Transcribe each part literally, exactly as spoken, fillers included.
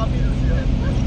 rapide aussi. Hein.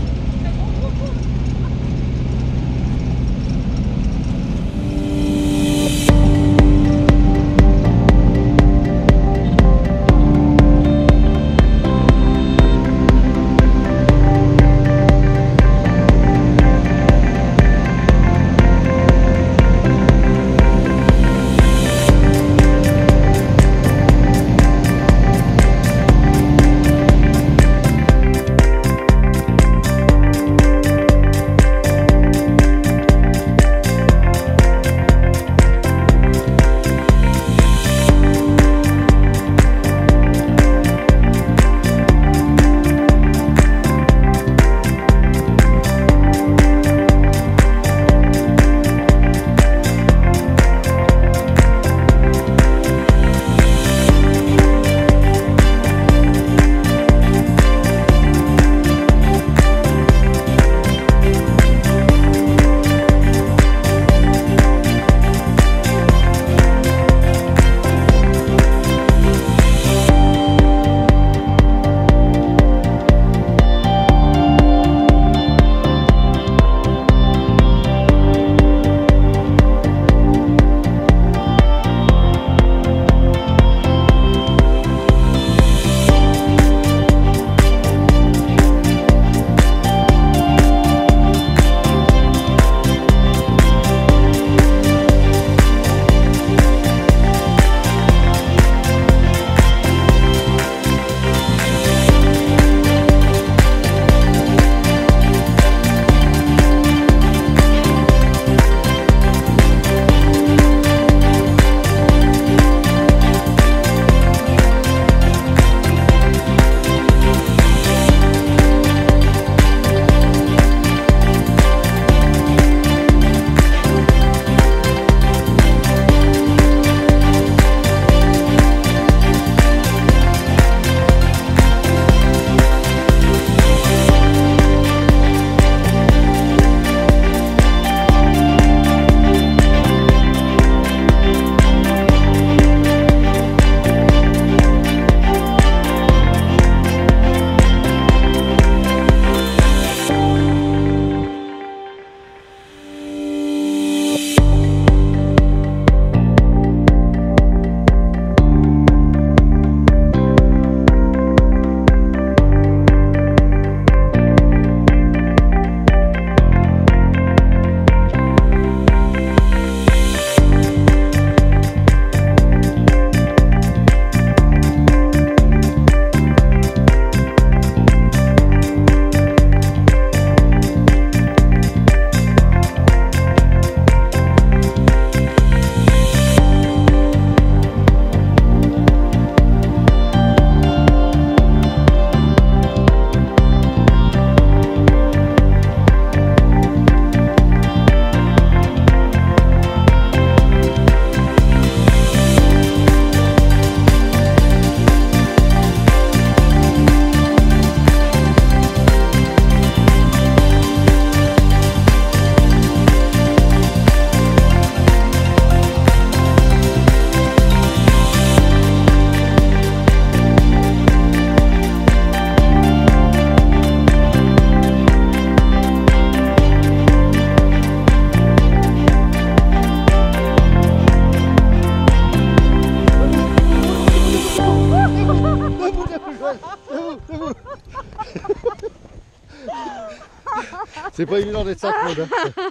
C'est pas évident d'être ça, Claude. Hein.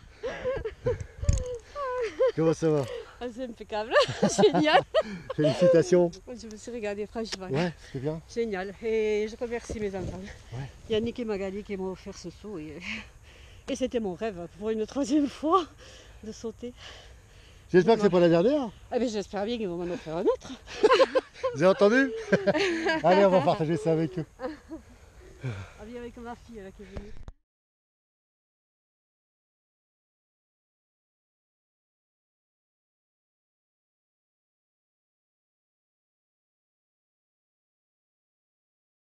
Comment ça va? Ah, c'est impeccable, génial. Félicitations. Je me suis regardée franchement. Ouais, c'est bien. Génial. Et je remercie mes enfants. Ouais. Yannick et Magali qui m'ont offert ce saut. Et, et c'était mon rêve pour une troisième fois de sauter. J'espère que c'est pas la dernière. Ah, mais j'espère bien qu'ils vont m'en offrir un autre. Vous avez entendu? Allez, on va partager ça avec eux. Ah, bien avec ma fille là, qui est venue.